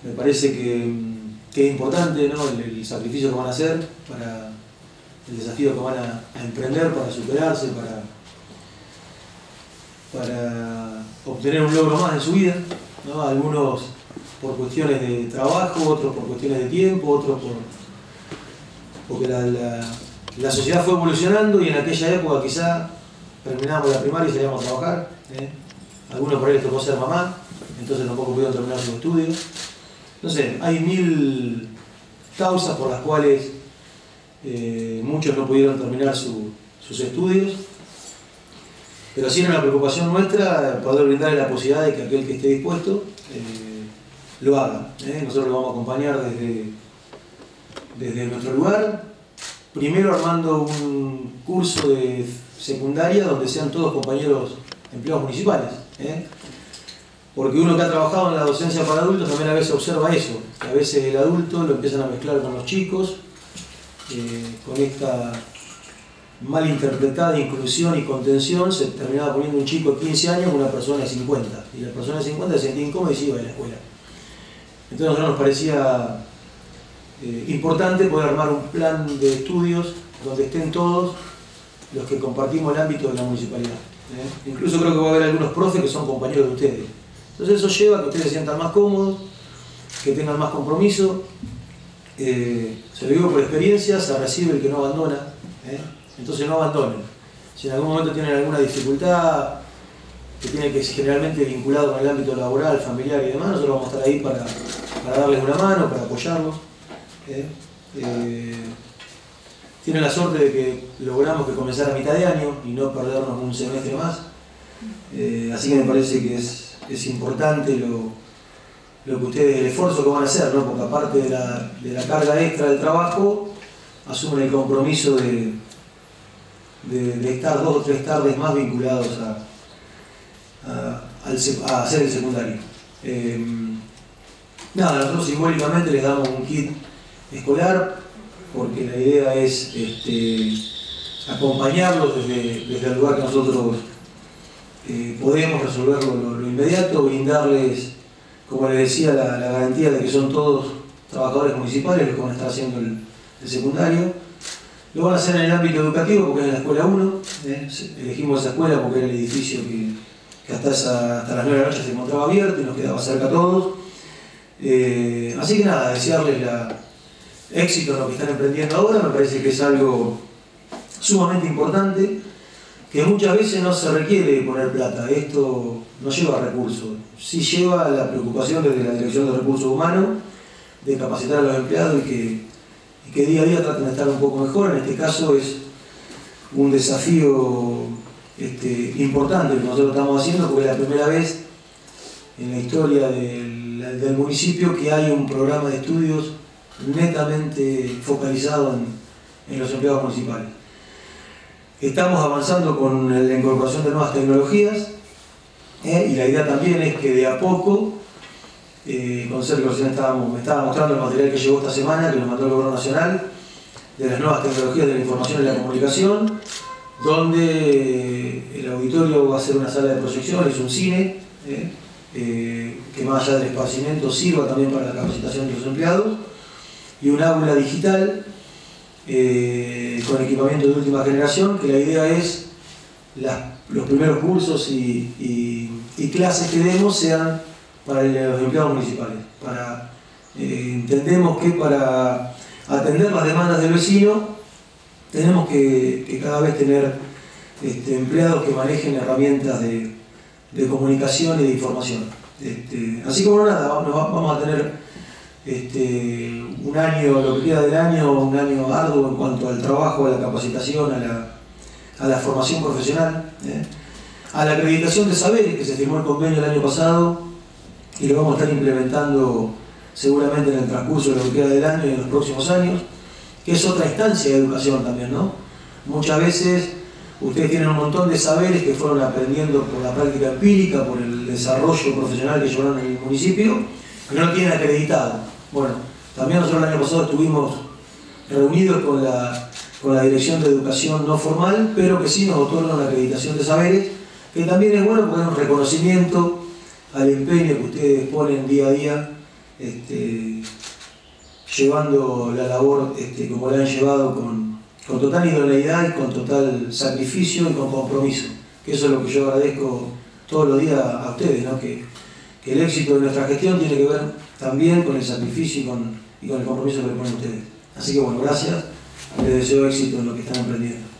Me parece que es importante, ¿no?, el sacrificio que van a hacer, para el desafío que van a emprender para superarse, para obtener un logro más en su vida, ¿no? Algunos por cuestiones de trabajo, otros por cuestiones de tiempo, otros porque la sociedad fue evolucionando y en aquella época quizá terminábamos la primaria y salíamos a trabajar, ¿eh? Algunos por ahí les tocó ser mamá, entonces tampoco pudieron terminar sus estudios. No sé, hay 1000 causas por las cuales muchos no pudieron terminar sus estudios, pero sí era una preocupación nuestra poder brindarle la posibilidad de que aquel que esté dispuesto lo haga. Nosotros lo vamos a acompañar desde nuestro lugar, primero armando un curso de secundaria donde sean todos compañeros empleados municipales, porque uno que ha trabajado en la docencia para adultos también a veces observa eso, que a veces el adulto lo empiezan a mezclar con los chicos, con esta malinterpretada inclusión y contención. Se terminaba poniendo un chico de 15 años con una persona de 50, y la persona de 50 se sentía incómoda y se iba de la escuela. Entonces a nosotros nos parecía importante poder armar un plan de estudios donde estén todos los que compartimos el ámbito de la municipalidad. Incluso creo que va a haber algunos profes que son compañeros de ustedes. Entonces eso lleva a que ustedes se sientan más cómodos, que tengan más compromiso. Se lo digo por experiencia, se recibe el que no abandona, entonces no abandonen. Si en algún momento tienen alguna dificultad que tiene que ser generalmente vinculado con el ámbito laboral, familiar y demás, nosotros vamos a estar ahí para darles una mano, para apoyarlos. Tienen la suerte de que logramos que comenzara a mitad de año y no perdernos un semestre más, así que me parece que es importante lo que ustedes, el esfuerzo que van a hacer, ¿no? Porque aparte de la carga extra del trabajo, asumen el compromiso de estar 2 o 3 tardes más vinculados a hacer el secundario. Nada, nosotros simbólicamente les damos un kit escolar, porque la idea es acompañarlos desde el lugar que nosotros podemos resolver lo inmediato, brindarles, como les decía, la garantía de que son todos trabajadores municipales los que van a estar haciendo el secundario. Lo van a hacer en el ámbito educativo porque es en la escuela 1, elegimos esa escuela porque era el edificio que hasta las 9 de la noche se encontraba abierto y nos quedaba cerca a todos. Así que nada, desearles éxito en lo que están emprendiendo ahora. Me parece que es algo sumamente importante, que muchas veces no se requiere poner plata. Esto no lleva recursos, sí lleva la preocupación desde la Dirección de Recursos Humanos de capacitar a los empleados y que día a día traten de estar un poco mejor. En este caso es un desafío importante que nosotros estamos haciendo, porque es la primera vez en la historia del municipio que hay un programa de estudios netamente focalizado en los empleados municipales. Estamos avanzando con la incorporación de nuevas tecnologías, y la idea también es que de a poco, con Sergio recién me estaba mostrando el material que llegó esta semana, que nos mandó el Gobierno Nacional, de las nuevas tecnologías de la información y la comunicación, donde el auditorio va a ser una sala de proyección, es un cine, que más allá del esparcimiento sirva también para la capacitación de los empleados, y un aula digital con equipamiento de última generación, que la idea es los primeros cursos y clases que demos sean para los empleados municipales. Entendemos que para atender las demandas del vecino tenemos que cada vez tener empleados que manejen herramientas de comunicación y de información. Así que bueno, nada, vamos a tener un año, lo que queda del año, un año arduo en cuanto al trabajo, a la capacitación, a la formación profesional, a la acreditación de saberes, que se firmó el convenio el año pasado y lo vamos a estar implementando seguramente en el transcurso de lo que queda del año y en los próximos años, que es otra instancia de educación también, ¿no? Muchas veces ustedes tienen un montón de saberes que fueron aprendiendo por la práctica empírica, por el desarrollo profesional que llevaron en el municipio, que no lo tienen acreditado. Bueno, también nosotros el año pasado estuvimos reunidos con la Dirección de Educación No Formal, pero que sí nos otorgan una acreditación de saberes, que también es bueno porque es un reconocimiento al empeño que ustedes ponen día a día llevando la labor como la han llevado con total idoneidad y con total sacrificio y con compromiso. Que eso es lo que yo agradezco todos los días a ustedes, ¿no? Que el éxito de nuestra gestión tiene que ver también con el sacrificio y con el compromiso que le ponen ustedes. Así que bueno, gracias, les deseo éxito en lo que están emprendiendo.